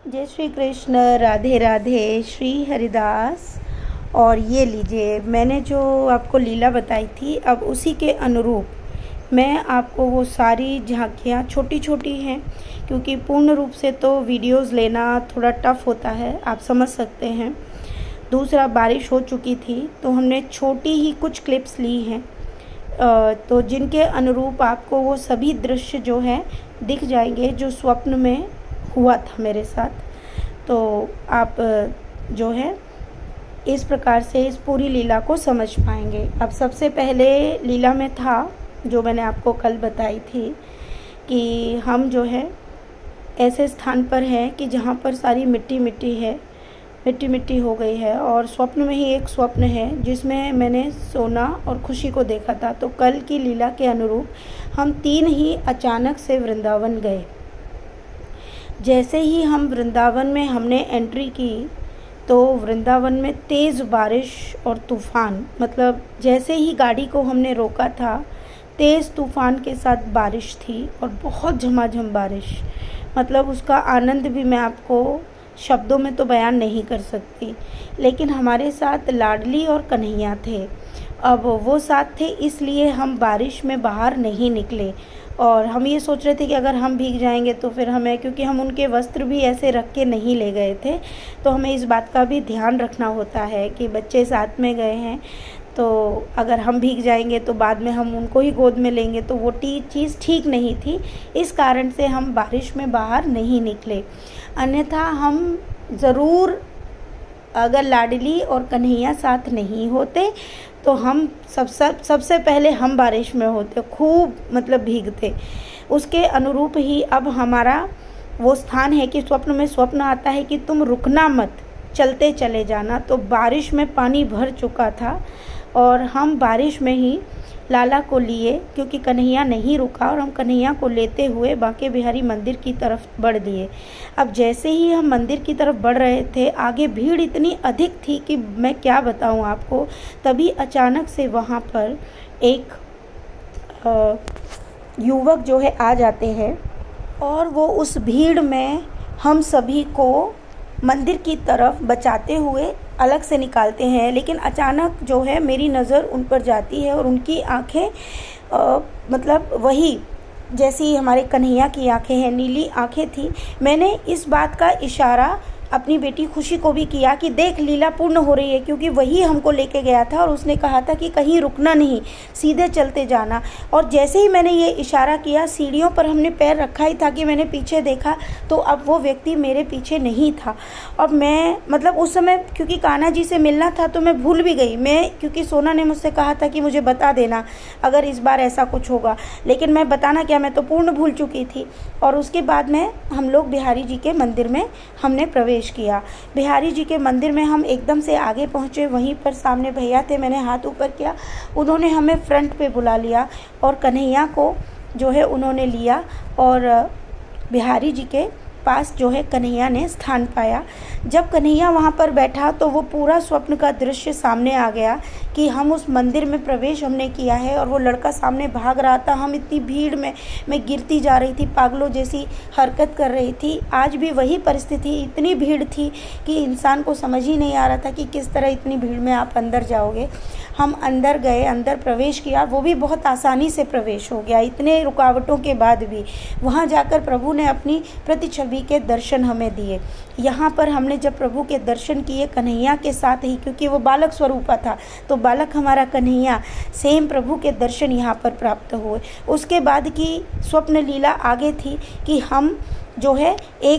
जय श्री कृष्ण, राधे राधे, श्री हरिदास। और ये लीजिए, मैंने जो आपको लीला बताई थी, अब उसी के अनुरूप मैं आपको वो सारी झांकियाँ, छोटी छोटी हैं क्योंकि पूर्ण रूप से तो वीडियोस लेना थोड़ा टफ होता है, आप समझ सकते हैं। दूसरा, बारिश हो चुकी थी तो हमने छोटी ही कुछ क्लिप्स ली हैं, तो जिनके अनुरूप आपको वो सभी दृश्य जो हैं दिख जाएंगे जो स्वप्न में हुआ था मेरे साथ। तो आप जो है इस प्रकार से इस पूरी लीला को समझ पाएंगे। अब सबसे पहले लीला में था जो मैंने आपको कल बताई थी कि हम जो है ऐसे स्थान पर हैं कि जहाँ पर सारी मिट्टी मिट्टी है, मिट्टी मिट्टी हो गई है, और स्वप्न में ही एक स्वप्न है जिसमें मैंने सोना और खुशी को देखा था। तो कल की लीला के अनुरूप हम 3 ही अचानक से वृंदावन गए। जैसे ही हम वृंदावन में हमने एंट्री की तो वृंदावन में तेज़ बारिश और तूफ़ान, मतलब जैसे ही गाड़ी को हमने रोका था तेज़ तूफ़ान के साथ बारिश थी और बहुत झमाझम बारिश। मतलब उसका आनंद भी मैं आपको शब्दों में तो बयान नहीं कर सकती। लेकिन हमारे साथ लाडली और कन्हैया थे। अब वो साथ थे इसलिए हम बारिश में बाहर नहीं निकले, और हम ये सोच रहे थे कि अगर हम भीग जाएंगे तो फिर हमें, क्योंकि हम उनके वस्त्र भी ऐसे रख के नहीं ले गए थे, तो हमें इस बात का भी ध्यान रखना होता है कि बच्चे साथ में गए हैं तो अगर हम भीग जाएंगे तो बाद में हम उनको ही गोद में लेंगे, तो वो चीज़ ठीक नहीं थी। इस कारण से हम बारिश में बाहर नहीं निकले। अन्यथा हम ज़रूर, अगर लाडली और कन्हैया साथ नहीं होते तो हम सबसे पहले हम बारिश में होते, खूब मतलब भीगते। उसके अनुरूप ही अब हमारा वो स्थान है कि स्वप्न में स्वप्न आता है कि तुम रुकना मत, चलते चले जाना। तो बारिश में पानी भर चुका था और हम बारिश में ही लाला को लिए, क्योंकि कन्हैया नहीं रुका, और हम कन्हैया को लेते हुए बांके बिहारी मंदिर की तरफ बढ़ दिए। अब जैसे ही हम मंदिर की तरफ बढ़ रहे थे, आगे भीड़ इतनी अधिक थी कि मैं क्या बताऊं आपको। तभी अचानक से वहां पर एक युवक जो है आ जाते हैं और वो उस भीड़ में हम सभी को मंदिर की तरफ बचाते हुए अलग से निकालते हैं। लेकिन अचानक जो है मेरी नज़र उन पर जाती है और उनकी आंखें मतलब वही जैसी हमारे कन्हैया की आंखें हैं, नीली आंखें थी। मैंने इस बात का इशारा अपनी बेटी खुशी को भी किया कि देख लीला पूर्ण हो रही है, क्योंकि वही हमको लेके गया था और उसने कहा था कि कहीं रुकना नहीं, सीधे चलते जाना। और जैसे ही मैंने ये इशारा किया, सीढ़ियों पर हमने पैर रखा ही था कि मैंने पीछे देखा तो अब वो व्यक्ति मेरे पीछे नहीं था। और मैं मतलब उस समय क्योंकि कान्हा जी से मिलना था तो मैं भूल भी गई, क्योंकि सोना ने मुझसे कहा था कि मुझे बता देना अगर इस बार ऐसा कुछ होगा, लेकिन मैं बताना क्या, मैं तो पूर्ण भूल चुकी थी। और उसके बाद में हम लोग बिहारी जी के मंदिर में हमने प्रवेश किया। बिहारी जी के मंदिर में हम एकदम से आगे पहुंचे, वहीं पर सामने भैया थे, मैंने हाथ ऊपर किया, उन्होंने हमें फ्रंट पे बुला लिया और कन्हैया को जो है उन्होंने लिया और बिहारी जी के पास जो है कन्हैया ने स्थान पाया। जब कन्हैया वहाँ पर बैठा तो वो पूरा स्वप्न का दृश्य सामने आ गया कि हम उस मंदिर में प्रवेश हमने किया है और वो लड़का सामने भाग रहा था। हम इतनी भीड़ में मैं गिरती जा रही थी, पागलों जैसी हरकत कर रही थी। आज भी वही परिस्थिति, इतनी भीड़ थी कि इंसान को समझ ही नहीं आ रहा था कि किस तरह इतनी भीड़ में आप अंदर जाओगे। हम अंदर गए, अंदर प्रवेश किया, वो भी बहुत आसानी से प्रवेश हो गया, इतने रुकावटों के बाद भी। वहाँ जाकर प्रभु ने अपनी प्रतिछवि के दर्शन हमें दिए। यहाँ पर हमने जब प्रभु के दर्शन किए कन्हैया के साथ ही, क्योंकि वो बालक स्वरूपा था, तो बालक हमारा कन्हैया, सेम प्रभु के दर्शन यहाँ पर प्राप्त हुए। उसके बाद की स्वप्न लीला आगे थी कि हम जो है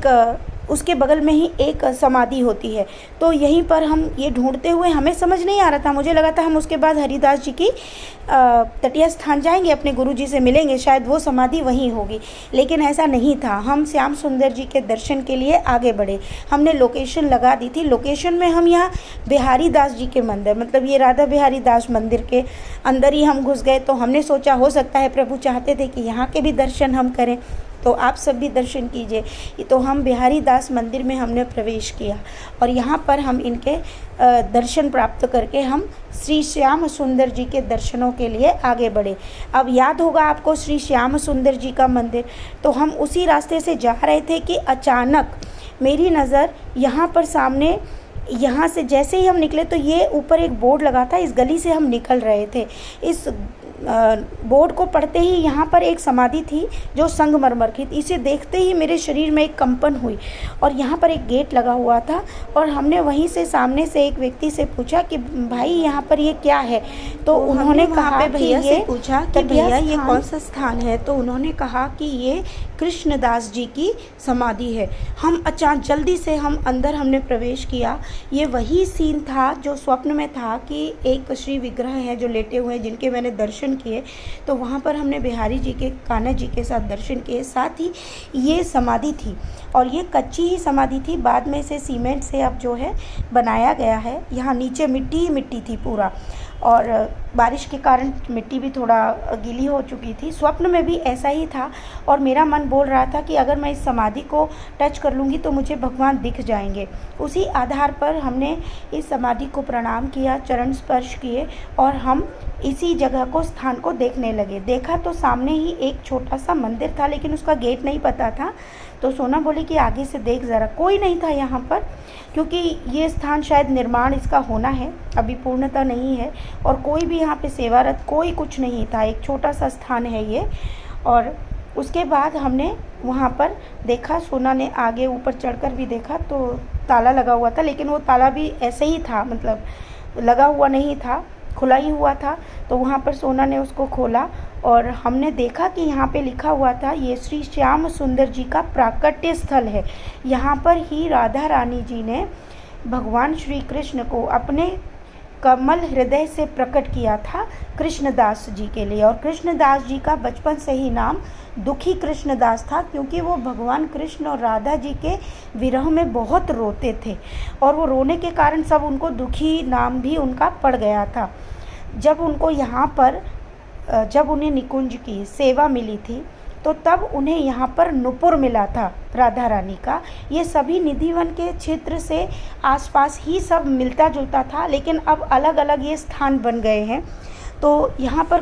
उसके बगल में ही एक समाधि होती है, तो यहीं पर हम ये ढूंढते हुए, हमें समझ नहीं आ रहा था, मुझे लगा था हम उसके बाद हरिदास जी की तटीय स्थान जाएंगे, अपने गुरु जी से मिलेंगे, शायद वो समाधि वहीं होगी, लेकिन ऐसा नहीं था। हम श्याम सुंदर जी के दर्शन के लिए आगे बढ़े। हमने लोकेशन लगा दी थी। लोकेशन में हम यहाँ बिहारी दास जी के मंदिर, मतलब ये राधा बिहारी दास मंदिर के अंदर ही हम घुस गए। तो हमने सोचा हो सकता है प्रभु चाहते थे कि यहाँ के भी दर्शन हम करें, तो आप सब भी दर्शन कीजिए। तो हम बिहारी दास मंदिर में हमने प्रवेश किया और यहाँ पर हम इनके दर्शन प्राप्त करके हम श्री श्याम सुंदर जी के दर्शनों के लिए आगे बढ़े। अब याद होगा आपको श्री श्याम सुंदर जी का मंदिर, तो हम उसी रास्ते से जा रहे थे कि अचानक मेरी नज़र यहाँ पर सामने, यहाँ से जैसे ही हम निकले तो ये ऊपर एक बोर्ड लगा था, इस गली से हम निकल रहे थे। इस बोर्ड को पढ़ते ही यहाँ पर एक समाधि थी जो संगमरमर की। इसे देखते ही मेरे शरीर में एक कंपन हुई और यहाँ पर एक गेट लगा हुआ था और हमने वहीं से सामने से एक व्यक्ति से पूछा कि भाई यहाँ पर ये क्या है। तो उन्होंने कहा भैया से पूछा कि भैया ये कौन सा स्थान है। तो उन्होंने कहा कि ये कृष्णदास जी की समाधि है। हम अचानक जल्दी से हम अंदर हमने प्रवेश किया। ये वही सीन था जो स्वप्न में था कि एक श्री विग्रह है जो लेटे हुए हैं, जिनके मैंने दर्शन किए। तो वहाँ पर हमने बिहारी जी के, कान्हा जी के साथ दर्शन किए। साथ ही ये समाधि थी और ये कच्ची ही समाधि थी, बाद में इसे सीमेंट से अब जो है बनाया गया है। यहाँ नीचे मिट्टी ही मिट्टी थी पूरा और बारिश के कारण मिट्टी भी थोड़ा गीली हो चुकी थी। स्वप्न में भी ऐसा ही था और मेरा मन बोल रहा था कि अगर मैं इस समाधि को टच कर लूँगी तो मुझे भगवान दिख जाएंगे। उसी आधार पर हमने इस समाधि को प्रणाम किया, चरण स्पर्श किए और हम इसी जगह को, स्थान को देखने लगे। देखा तो सामने ही एक छोटा सा मंदिर था, लेकिन उसका गेट नहीं पता था। तो सोना बोली कि आगे से देख ज़रा। कोई नहीं था यहाँ पर, क्योंकि ये स्थान शायद निर्माण इसका होना है, अभी पूर्णता नहीं है और कोई भी यहाँ पे सेवारत कोई कुछ नहीं था। एक छोटा सा स्थान है ये। और उसके बाद हमने वहाँ पर देखा, सोना ने आगे ऊपर चढ़कर भी देखा तो ताला लगा हुआ था, लेकिन वो ताला भी ऐसे ही था, मतलब लगा हुआ नहीं था, खुला ही हुआ था। तो वहाँ पर सोना ने उसको खोला और हमने देखा कि यहाँ पे लिखा हुआ था ये श्री श्याम सुंदर जी का प्राकट्य स्थल है। यहाँ पर ही राधा रानी जी ने भगवान श्री कृष्ण को अपने कमल हृदय से प्रकट किया था कृष्णदास जी के लिए। और कृष्णदास जी का बचपन से ही नाम दुखी कृष्णदास था, क्योंकि वो भगवान कृष्ण और राधा जी के विरह में बहुत रोते थे और वो रोने के कारण सब उनको दुखी नाम भी उनका पड़ गया था। जब उनको यहाँ पर, जब उन्हें निकुंज की सेवा मिली थी तो तब उन्हें यहाँ पर नुपुर मिला था राधा रानी का। ये सभी निधिवन के क्षेत्र से आसपास ही सब मिलता जुलता था, लेकिन अब अलग अलग ये स्थान बन गए हैं। तो यहाँ पर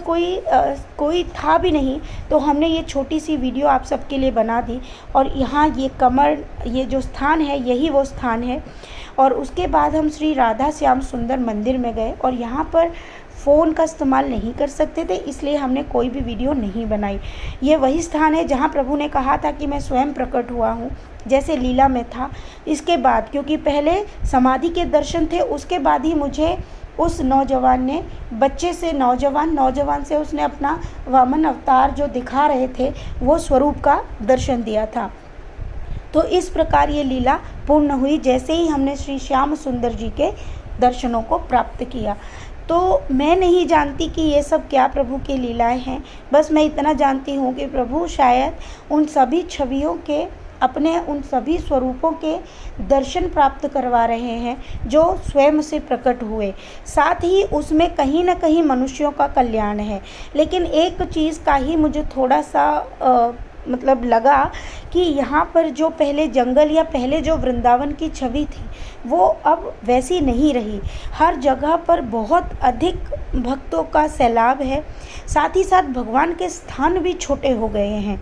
कोई था भी नहीं, तो हमने ये छोटी सी वीडियो आप सबके लिए बना दी। और यहाँ ये कमर, ये जो स्थान है यही वो स्थान है। और उसके बाद हम श्री राधा श्याम सुंदर मंदिर में गए और यहाँ पर फ़ोन का इस्तेमाल नहीं कर सकते थे, इसलिए हमने कोई भी वीडियो नहीं बनाई। ये वही स्थान है जहाँ प्रभु ने कहा था कि मैं स्वयं प्रकट हुआ हूँ, जैसे लीला में था। इसके बाद, क्योंकि पहले समाधि के दर्शन थे, उसके बाद ही मुझे उस नौजवान ने, बच्चे से नौजवान से उसने अपना वामन अवतार जो दिखा रहे थे वो स्वरूप का दर्शन दिया था। तो इस प्रकार ये लीला पूर्ण हुई जैसे ही हमने श्री श्याम सुंदर जी के दर्शनों को प्राप्त किया। तो मैं नहीं जानती कि ये सब क्या प्रभु की लीलाएं हैं, बस मैं इतना जानती हूँ कि प्रभु शायद उन सभी छवियों के, अपने उन सभी स्वरूपों के दर्शन प्राप्त करवा रहे हैं जो स्वयं से प्रकट हुए। साथ ही उसमें कहीं ना कहीं मनुष्यों का कल्याण है। लेकिन एक चीज़ का ही मुझे थोड़ा सा मतलब लगा कि यहाँ पर जो पहले जंगल या पहले जो वृंदावन की छवि थी वो अब वैसी नहीं रही। हर जगह पर बहुत अधिक भक्तों का सैलाब है, साथ ही साथ भगवान के स्थान भी छोटे हो गए हैं।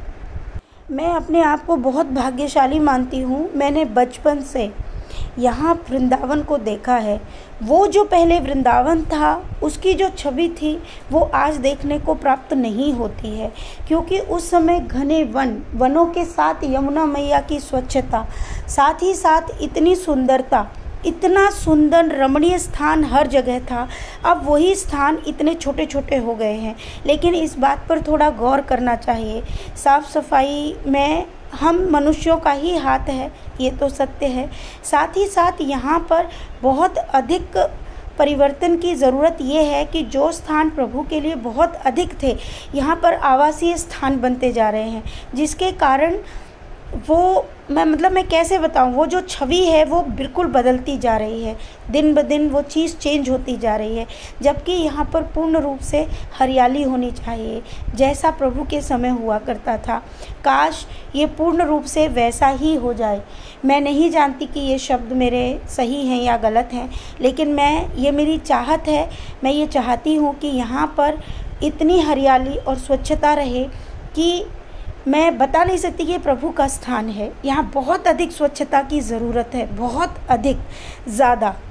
मैं अपने आप को बहुत भाग्यशाली मानती हूँ। मैंने बचपन से यहाँ वृंदावन को देखा है। वो जो पहले वृंदावन था उसकी जो छवि थी वो आज देखने को प्राप्त नहीं होती है, क्योंकि उस समय घने वनों के साथ यमुना मैया की स्वच्छता, साथ ही साथ इतनी सुंदरता, इतना सुंदर रमणीय स्थान हर जगह था। अब वही स्थान इतने छोटे छोटे हो गए हैं। लेकिन इस बात पर थोड़ा गौर करना चाहिए। साफ़ सफाई में हम मनुष्यों का ही हाथ है, ये तो सत्य है। साथ ही साथ यहाँ पर बहुत अधिक परिवर्तन की ज़रूरत ये है कि जो स्थान प्रभु के लिए बहुत अधिक थे, यहाँ पर आवासीय स्थान बनते जा रहे हैं, जिसके कारण वो मैं कैसे बताऊँ, वो जो छवि है वो बिल्कुल बदलती जा रही है। दिन ब दिन वो चीज़ चेंज होती जा रही है, जबकि यहाँ पर पूर्ण रूप से हरियाली होनी चाहिए जैसा प्रभु के समय हुआ करता था। काश ये पूर्ण रूप से वैसा ही हो जाए। मैं नहीं जानती कि ये शब्द मेरे सही हैं या गलत हैं, लेकिन ये मेरी चाहत है। मैं ये चाहती हूँ कि यहाँ पर इतनी हरियाली और स्वच्छता रहे कि मैं बता नहीं सकती कि ये प्रभु का स्थान है। यहाँ बहुत अधिक स्वच्छता की ज़रूरत है, बहुत अधिक ज़्यादा।